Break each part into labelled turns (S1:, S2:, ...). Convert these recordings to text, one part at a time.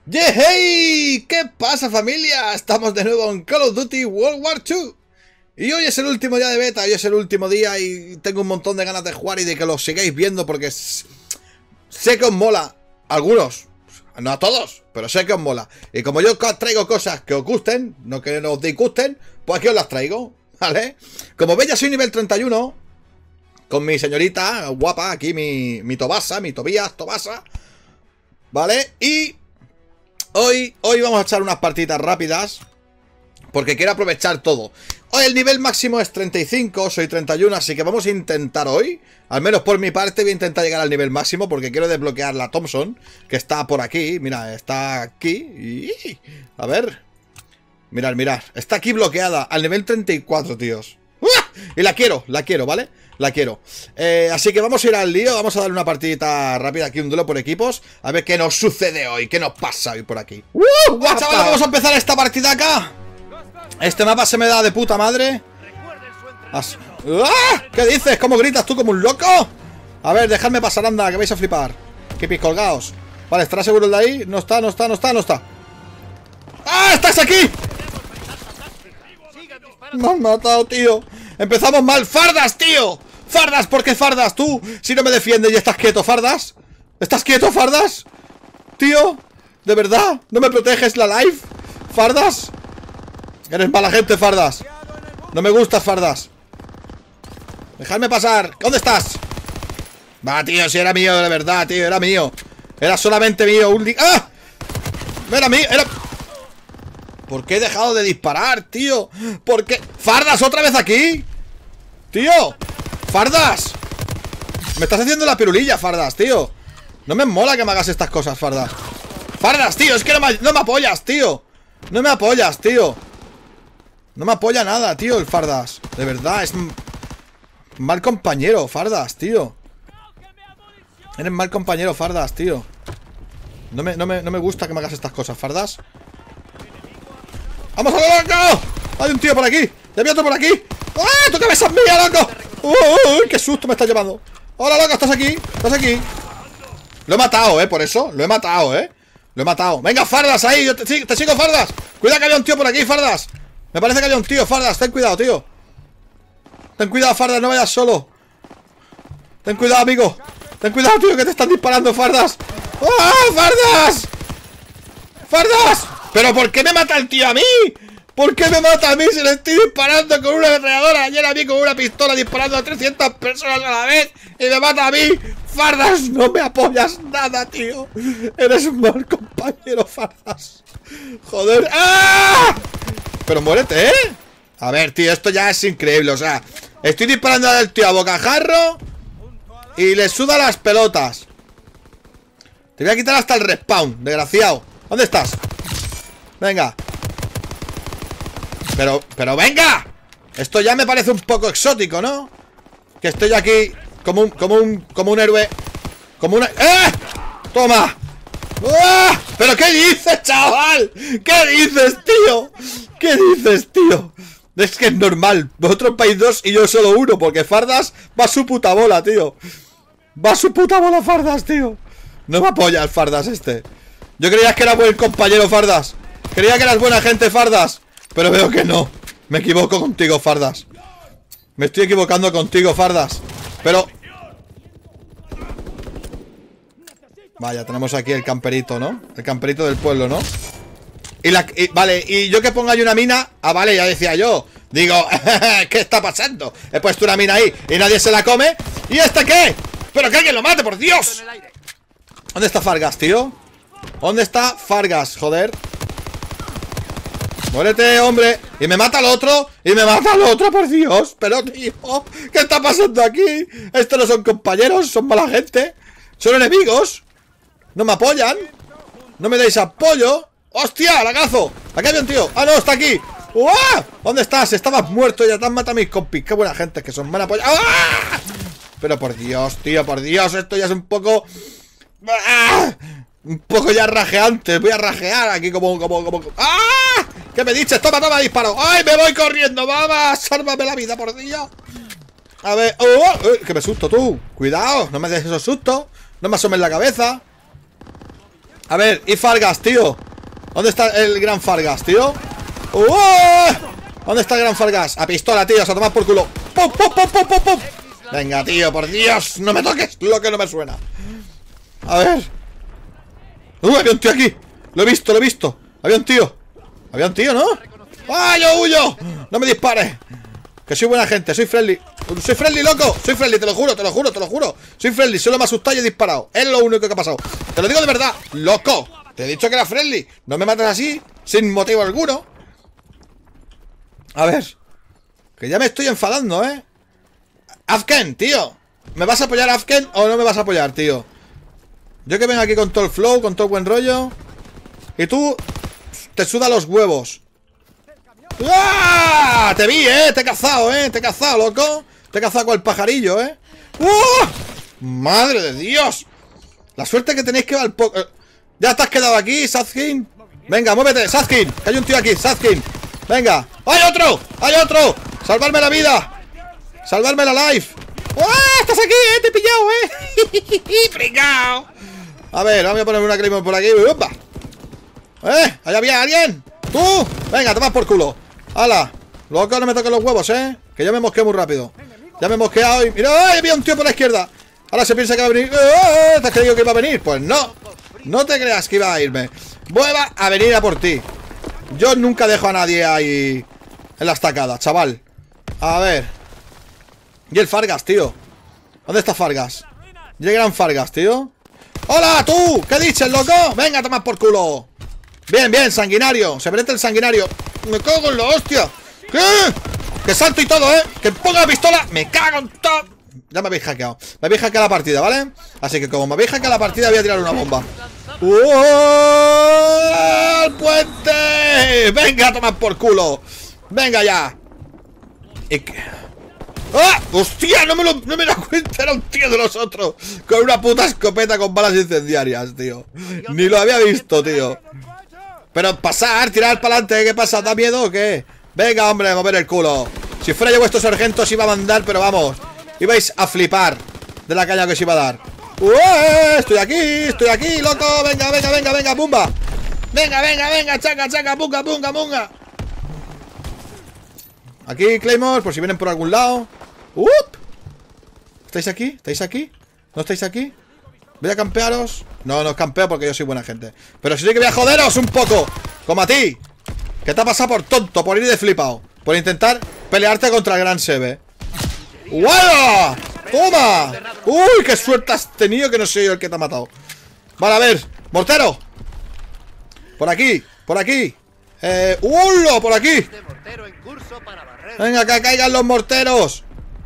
S1: ¡Yehey! ¿Qué pasa, familia? Estamos de nuevo en Call of Duty World War II. Y hoy es el último día de beta, hoy es el último día y tengo un montón de ganas de jugar y de que lo sigáis viendo porque sé que os mola. Algunos, no a todos, pero sé que os mola. Y como yo traigo cosas que os gusten, no que os disgusten, pues aquí os las traigo, ¿vale? Como veis, ya soy nivel 31 con mi señorita guapa, aquí mi Tobasa, mi Tobasa, ¿vale? Y hoy vamos a echar unas partidas rápidas porque quiero aprovechar todo. Hoy el nivel máximo es 35, soy 31, así que vamos a intentar hoy, al menos por mi parte, voy a intentar llegar al nivel máximo porque quiero desbloquear la Thompson, que está por aquí, mira, está aquí, y a ver, mirad, está aquí bloqueada, al nivel 34, tíos. ¡Uah! Y la quiero, ¿vale? La quiero. Así que vamos a ir al lío, vamos a darle una partidita rápida aquí, un duelo por equipos, a ver qué nos sucede hoy, qué nos pasa hoy por aquí. Chavales, vamos a empezar esta partida acá. Este mapa se me da de puta madre. ¡Ah! ¿Qué dices? ¿Cómo gritas tú como un loco? A ver, dejadme pasar, anda, que vais a flipar. Kipis colgaos. Vale, ¿estará seguro el de ahí? No está. ¡Ah! ¡Estás aquí! Me han matado, tío. Empezamos mal. ¡Fardas, tío! ¡Fardas! ¿Por qué Fardas, tú? Si no me defiendes y estás quieto, Fardas. ¿Estás quieto, Fardas? Tío, ¿de verdad? ¿No me proteges la life? ¿Fardas? Eres mala gente, Fardas. No me gustas, Fardas. Dejadme pasar. ¿Dónde estás? Va, tío, si era mío, de verdad, tío. Era mío. Era solamente mío. ¡Ah! Era mío. ¿Por qué he dejado de disparar, tío? ¿Por qué? ¡Fardas, otra vez aquí! ¡Tío! ¡Fardas! Me estás haciendo la pirulilla, Fardas, tío. No me mola que me hagas estas cosas, Fardas. ¡Fardas, tío! Es que no me apoyas, tío. No me apoyas, tío. No me apoya nada, tío, el Fardas. De verdad, es mal compañero, Fardas, tío. Eres mal compañero, Fardas, tío. No me gusta que me hagas estas cosas, Fardas. ¡Vamos a lo loco! Hay un tío por aquí. Ya había otro por aquí. ¡Ah! ¡Tu cabeza es mía, loco! ¡Uy! ¡Qué susto me está llevando! ¡Hola, loco! ¿Estás aquí? ¿Estás aquí? Lo he matado, por eso. Lo he matado, Lo he matado. ¡Venga, Fardas, ahí! Yo te sigo, Fardas. Cuidado que había un tío por aquí, Fardas. Me parece que había un tío, Fardas. Ten cuidado, tío. Ten cuidado, Fardas, no vayas solo. Ten cuidado, amigo. Ten cuidado, tío, que te están disparando, Fardas. ¡Ah! ¡Fardas! ¡Fardas! ¿Pero por qué me mata el tío a mí? ¿Por qué me mata a mí si le estoy disparando con una ametralladora? Ayer a mí con una pistola disparando a 300 personas a la vez y me mata a mí. Fardas, no me apoyas nada, tío. Eres un mal compañero, Fardas. Joder. ¡Ah! Pero muérete, A ver, tío, esto ya es increíble, o sea, estoy disparando al tío a bocajarro y le suda las pelotas. Te voy a quitar hasta el respawn, desgraciado. ¿Dónde estás? Venga. Pero venga. Esto ya me parece un poco exótico, ¿no? Que estoy aquí como un héroe. Como una... ¡Eh! ¡Toma! ¡Ah! ¿Pero qué dices, chaval? ¿Qué dices, tío? ¿Qué dices, tío? Es que es normal. Vosotros vais dos y yo solo uno. Porque Fardas va a su puta bola, tío. Va a su puta bola, Fardas, tío. No me apoya el Fardas este. Yo creía que era buen compañero, Fardas. Creía que eras buena gente, Fardas. Pero veo que no. Me equivoco contigo, Fardas. Me estoy equivocando contigo, Fardas. Pero... Vaya, tenemos aquí el camperito, ¿no? El camperito del pueblo, ¿no? Vale, y yo que ponga ahí una mina. Ah, vale, ya decía yo. Digo, ¿qué está pasando? He puesto una mina ahí y nadie se la come. ¿Y este qué? ¡Pero que alguien lo mate, por Dios! ¿Dónde está Fargas, tío? ¿Dónde está Fargas, joder? Muérete, hombre. Y me mata el otro. Y me mata el otro, por Dios. Pero, tío, ¿qué está pasando aquí? Estos no son compañeros, son mala gente. Son enemigos. No me apoyan. No me dais apoyo. ¡Hostia, lagazo! Aquí había un tío. ¡Ah, no! Está aquí. ¡Uah! ¿Dónde estás? Estabas muerto. Ya te han matado a mis compis. Qué buena gente que son. Me han apoyado. ¡Ah! Pero por Dios, tío, por Dios. Esto ya es un poco... ¡Ah! Un poco ya rajeante. Voy a rajear aquí como... ¡Ah! ¿Qué me dices? Toma, disparo. ¡Ay, me voy corriendo! ¡Vamos! ¡Sálvame la vida, por Dios! A ver... ¡Que me susto tú! Cuidado, no me des esos sustos. No me asomes la cabeza. A ver, y Fargas, tío. ¿Dónde está el gran Fargas, tío? ¿Dónde está el gran Fargas? A pistola, tío, se toma por culo. ¡Pum, pum, pum, pum, pum, pum! Venga, tío, por Dios, no me toques lo que no me suena. A ver. Había un tío aquí. Lo he visto, lo he visto. Había un tío. Había un tío, ¿no? ¡Ah, yo huyo! No me dispares. Que soy buena gente, soy friendly. Soy friendly, loco. Soy friendly, te lo juro, te lo juro, te lo juro. Soy friendly, solo me he asustado y he disparado. Es lo único que ha pasado. Te lo digo de verdad, loco. Te he dicho que era friendly. No me mates así, sin motivo alguno. A ver. Que ya me estoy enfadando, ¿eh? Afken, tío. ¿Me vas a apoyar, Afken, o no me vas a apoyar, tío? Yo que vengo aquí con todo el flow, con todo el buen rollo. Y tú te suda los huevos. ¡Ah! Te vi, te he cazado, te he cazado, loco. Te he cazado con el pajarillo, ¡Madre de Dios! La suerte que tenéis que va al poco. Ya te has quedado aquí, Sazkin. Venga, muévete, Sazkin. Que hay un tío aquí, Sazkin. Venga. ¡Hay otro! ¡Hay otro! ¡Salvarme la vida! ¡Salvarme la life! ¡Ah! ¡Estás aquí, te he pillado, ¡Fricao! A ver, vamos a poner una Claymore por aquí. ¡Opa! ¿Ahí había alguien? ¡Tú! Venga, toma por culo. ¡Hala! Loco, no me toques los huevos, que yo me mosqueo muy rápido. Ya me he mosqueado y... ¡Mira! ¡Ay, había un tío por la izquierda! Ahora se piensa que va a venir. ¿Te has creído que iba a venir? Pues no. No te creas que iba a irme. Voy a venir a por ti. Yo nunca dejo a nadie ahí en la estacada, chaval. A ver. Y el Fargas, tío. ¿Dónde está Fargas? Y el gran Fargas, tío. ¡Hola, tú! ¿Qué dices, loco? Venga, toma por culo. Bien, bien, sanguinario. Se mete el sanguinario. Me cago en la hostia. ¿Qué? Que salto y todo, Que ponga la pistola. Me cago en todo. Ya me habéis hackeado. Me habéis hackeado la partida, ¿vale? Así que como me habéis hackeado la partida, voy a tirar una bomba. ¡Al puente! ¡Venga, toma por culo! ¡Venga ya! ¡Ah! ¡Hostia! No me da cuenta. Era un tío de los otros. Con una puta escopeta con balas incendiarias, tío. Ni lo había visto, tío. Pero pasar, tirar para adelante. ¿Qué pasa? ¿Da miedo o qué? Venga, hombre, mover el culo. Si fuera yo vuestro sargento os iba a mandar, pero vamos. Ibais a flipar de la caña que os iba a dar. Estoy aquí, loco. Venga, venga, venga, venga, pumba. Venga, venga, venga, chaca, chaca, punga, punga, punga. Aquí, Claymore, por si vienen por algún lado. ¿Estáis aquí? ¿Estáis aquí? ¿No estáis aquí? ¿Voy a campearos? No, no os campeo porque yo soy buena gente. Pero sí que voy a joderos un poco. Como a ti. ¿Qué te ha pasado por tonto? Por ir de flipado. Por intentar pelearte contra el gran Sebe. ¡Guau! ¡Toma! ¡Uy! ¡Qué suerte has tenido que no soy yo el que te ha matado! Vale, a ver. ¡Mortero! Por aquí. Por aquí. ¡Ulo! Por aquí. Venga, que caigan los morteros.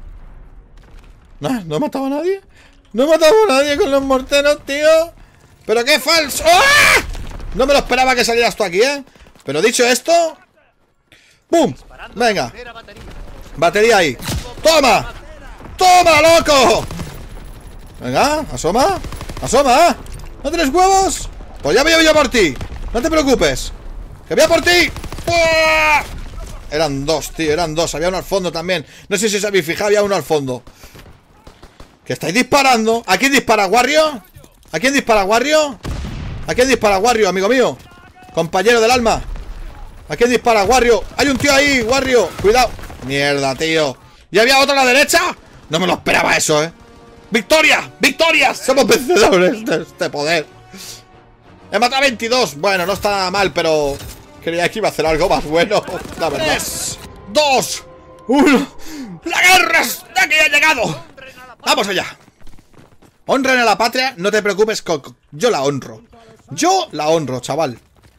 S1: ¿No he matado a nadie? No he matado a nadie con los morteros, tío. Pero qué falso. ¡Ah! No me lo esperaba que salieras tú aquí, Pero dicho esto. ¡Bum! Venga. Batería ahí. ¡Toma! ¡Toma, loco! Venga, asoma. Asoma. ¿No tienes huevos? Pues ya voy yo por ti. No te preocupes. ¡Que voy a por ti! ¡Uah! Eran dos, tío, eran dos. Había uno al fondo también. No sé si os habéis fijado, había uno al fondo. ¿Que estáis disparando? ¿A quién dispara, Wario? ¿A quién dispara, Wario? ¿A quién dispara, Wario, amigo mío? Compañero del alma. ¿A quién dispara, Wario? Hay un tío ahí, Wario. Cuidado. Mierda, tío. ¿Y había otro a la derecha? No me lo esperaba eso, ¡Victoria! ¡Victoria! Somos vencedores de este poder. He matado a 22. Bueno, no está nada mal, pero creía que iba a hacer algo más bueno, la verdad. 3, 2, 1. ¡La guerra hasta que ha llegado! ¡Vamos allá! Honren a la patria, no te preocupes, Coco. Yo la honro. Yo la honro, chaval.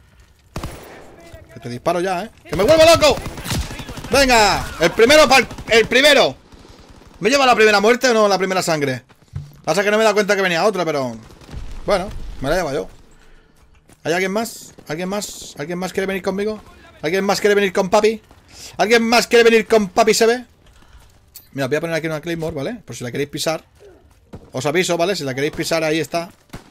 S1: Que te disparo ya, ¡Que me vuelvo loco! ¡Venga! El primero para el primero. ¿Me lleva la primera muerte o no la primera sangre? Pasa que no me he dado cuenta que venía otra, pero... Bueno, me la llevo yo. ¿Hay alguien más? ¿Alguien más? ¿Alguien más quiere venir conmigo? ¿Alguien más quiere venir con papi? ¿Alguien más quiere venir con papi Sebe? Mira, voy a poner aquí una Claymore, ¿vale? Por si la queréis pisar. Os aviso, ¿vale? Si la queréis pisar, ahí está.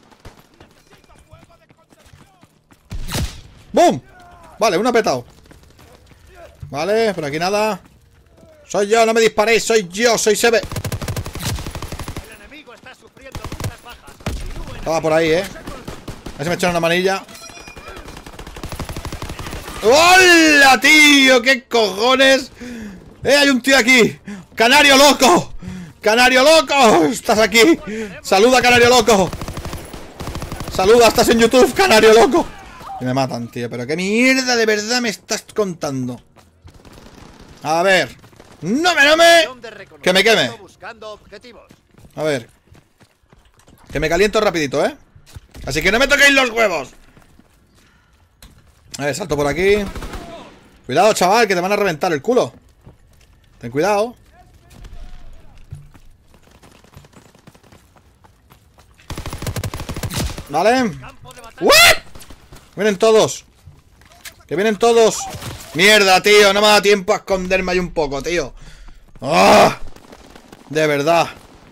S1: ¡Bum! Vale, uno ha petado. Vale, por aquí nada. Soy yo, no me disparéis, soy yo, soy Sebe. Estaba por ahí, ver si me echan una manilla. ¡Hola, tío! ¡Qué cojones! Hay un tío aquí. ¡Canario loco! ¡Canario loco! ¡Estás aquí! ¡Saluda, Canario loco! ¡Saluda! ¡Estás en YouTube, Canario loco! Y me matan, tío. Pero qué mierda de verdad me estás contando. A ver. ¡No me! ¡Que me queme! A ver. Que me caliento rapidito, ¿eh? Así que no me toquéis los huevos. A ver, salto por aquí. Cuidado, chaval, que te van a reventar el culo. Ten cuidado. Vale. ¿What? Vienen todos. Que vienen todos. Mierda, tío, no me da tiempo a esconderme ahí un poco, tío. ¡Oh! De verdad.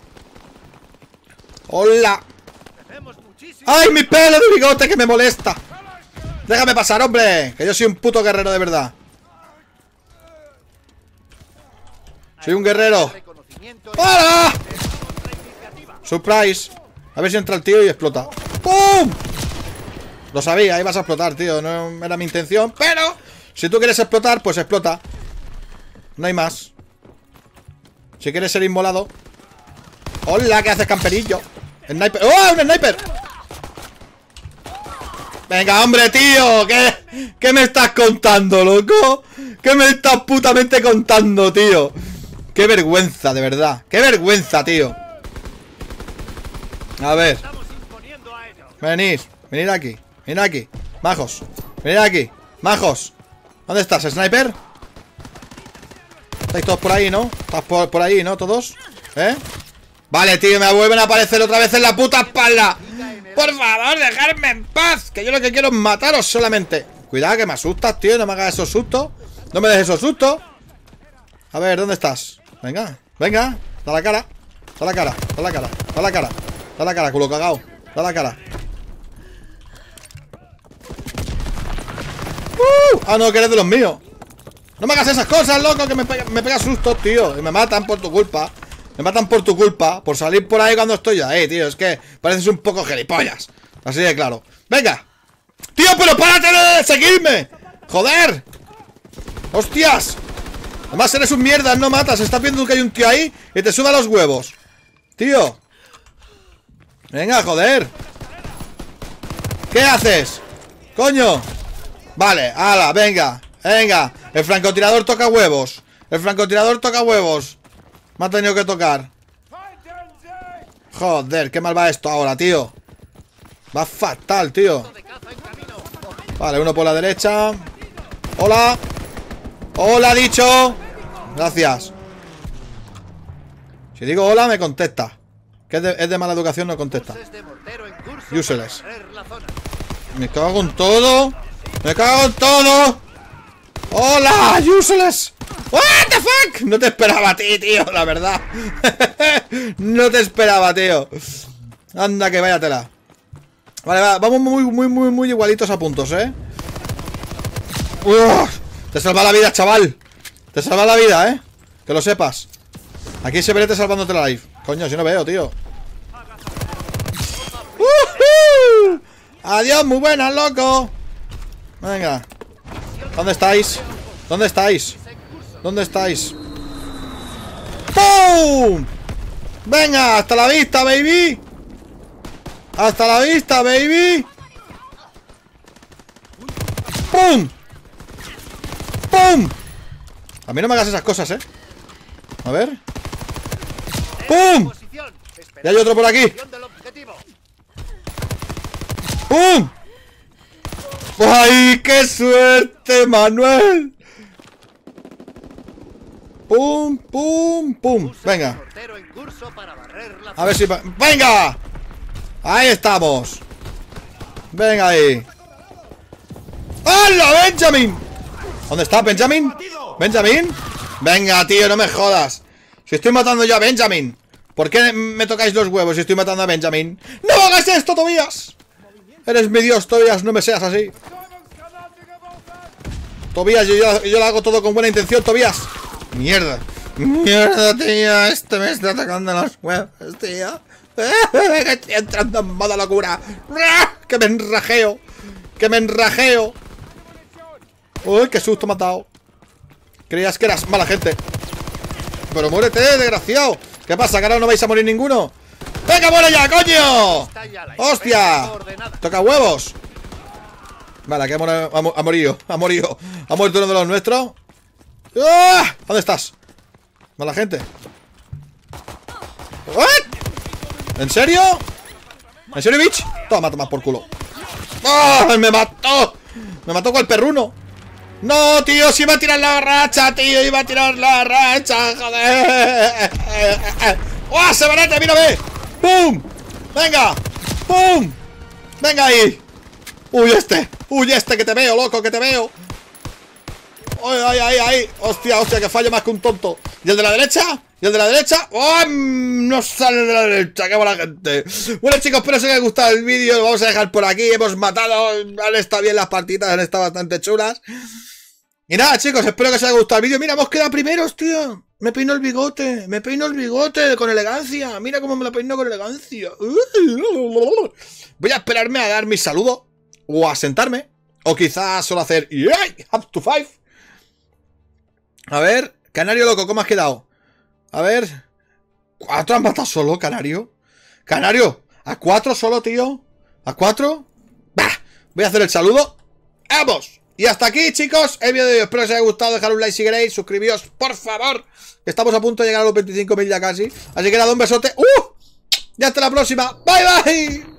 S1: Hola. ¡Ay, mi pelo de bigote que me molesta! Déjame pasar, hombre. Que yo soy un puto guerrero de verdad. Soy un guerrero. ¡Hola! Surprise. A ver si entra el tío y explota. ¡Pum! Lo sabía, ibas a explotar, tío. No era mi intención, pero si tú quieres explotar, pues explota. No hay más. Si quieres ser inmolado. ¡Hola! ¿Qué haces, camperillo? Sniper. ¡Oh! ¡Un sniper! Venga, hombre, tío. ¿Qué me estás contando, loco? ¿Qué me estás putamente contando, tío? Qué vergüenza, de verdad. Qué vergüenza, tío. A ver. Venid aquí. Venid aquí. Majos. Venid aquí. Majos. ¿Dónde estás, sniper? Estáis todos por ahí, ¿no? Estás por ahí, ¿no? Todos. ¿Eh? Vale, tío, me vuelven a aparecer otra vez en la puta espalda. Por favor, dejadme en paz. Que yo lo que quiero es mataros solamente. Cuidado, que me asustas, tío. No me hagas esos sustos. No me des esos sustos. A ver, ¿dónde estás? Venga, venga. Da la cara. Da la cara. Da la cara. Da la cara. Da la cara, culo cagao. Da la cara. Ah, no, que eres de los míos. No me hagas esas cosas, loco. Que me pegas sustos, tío. Y me matan por tu culpa. Me matan por tu culpa. Por salir por ahí cuando estoy ahí, tío. Es que pareces un poco gilipollas. Así de claro. Venga. Tío, pero párate de seguirme. Joder. Hostias. Además eres un mierda, no matas. Estás viendo que hay un tío ahí y te suda los huevos. Tío. Venga, joder. ¿Qué haces? Coño. Vale, ala, venga. Venga. El francotirador toca huevos. El francotirador toca huevos. Me ha tenido que tocar. Joder, qué mal va esto ahora, tío. Va fatal, tío. Vale, uno por la derecha. Hola. Hola, dicho. Gracias. Si digo hola, me contesta. Que es de mala educación, no contesta. Useless. Me cago en todo. Me cago en todo. Hola, useless. What the fuck. No te esperaba a ti, tío, la verdad. No te esperaba, tío. Anda, que váyatela. Vale, va, vamos muy igualitos a puntos, Te salva la vida, chaval. Te salva la vida, que lo sepas. Aquí se verete salvándote la life. Coño, si no veo, tío. Adiós, muy buenas, loco. Venga. ¿Dónde estáis? ¿Dónde estáis? ¿Dónde estáis? ¡Pum! Venga, hasta la vista, baby. Hasta la vista, baby. ¡Pum! ¡Pum! A mí no me hagas esas cosas, A ver. ¡Pum! Y hay otro por aquí. ¡Pum! ¡Ay, qué suerte, Manuel! ¡Pum, pum, pum! Venga. A ver si... ¡Venga! Ahí estamos. Venga ahí. ¡Hola, Benjamin! ¿Dónde está Benjamin? ¿Benjamin? Venga, tío, no me jodas. Si estoy matando yo a Benjamin. ¿Por qué me tocáis los huevos si estoy matando a Benjamin? ¡No hagas esto, Tobías! Eres mi dios, Tobías, no me seas así. Tobías, yo lo hago todo con buena intención, Tobías. Mierda. Mierda, tío. Este me está atacando los huevos, tío. Que estoy entrando en modo locura. Que me enrajeo. Que me enrajeo. Uy, qué susto me ha dado. Creías que eras mala gente. Pero muérete, desgraciado. ¿Qué pasa? ¿Que ahora no vais a morir ninguno? ¡Venga, muere ya, coño! ¡Hostia! Toca huevos. Vale, aquí ha morido. Ha muerto uno de los nuestros. ¡Ah! ¿Dónde estás? Mala gente. ¿What? ¿En serio? ¿En serio, bitch? Toma, toma por culo. ¡Oh! ¡Me mató! Me mató con el perruno. No, tío, si iba a tirar la racha, tío. Iba a tirar la racha, joder. ¡Oh, Severete, mírame! ¡Pum! ¡Venga! ¡Pum! ¡Venga ahí! ¡Uy, este! ¡Uy, este! ¡Que te veo, loco! ¡Que te veo! ¡Ay, ay, ay, ay! ¡Hostia, hostia! Que fallo más que un tonto. ¿Y el de la derecha? ¿Y el de la derecha? ¡Oh! No sale de la derecha. ¡Qué buena gente! Bueno, chicos, espero que os haya gustado el vídeo. Lo vamos a dejar por aquí. Hemos matado. Han estado bien las partidas. Han estado bastante chulas. Y nada, chicos, espero que os haya gustado el vídeo. Mira, hemos quedado primeros, tío. Me peino el bigote. Me peino el bigote con elegancia. Mira cómo me lo peino con elegancia. Voy a esperarme a dar mi saludo. O a sentarme. O quizás solo hacer up to 5. A ver, Canario loco, ¿cómo has quedado? A ver. 4 has matado solo, Canario. Canario, ¿a 4 solo, tío? ¿A 4? Bah, voy a hacer el saludo. ¡Vamos! Y hasta aquí, chicos, el vídeo de hoy. Espero que os haya gustado. Dejad un like si queréis. Suscribíos, por favor. Estamos a punto de llegar a los 25.000 ya casi. Así que nada, un besote. Y hasta la próxima. Bye, bye.